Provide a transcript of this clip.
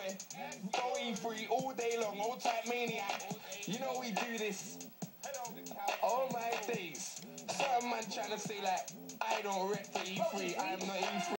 boy. Go E3 all day long, all type maniac. You know we do this. Oh my days. Certain man trying to say like, I don't rep for E3, I'm not E3.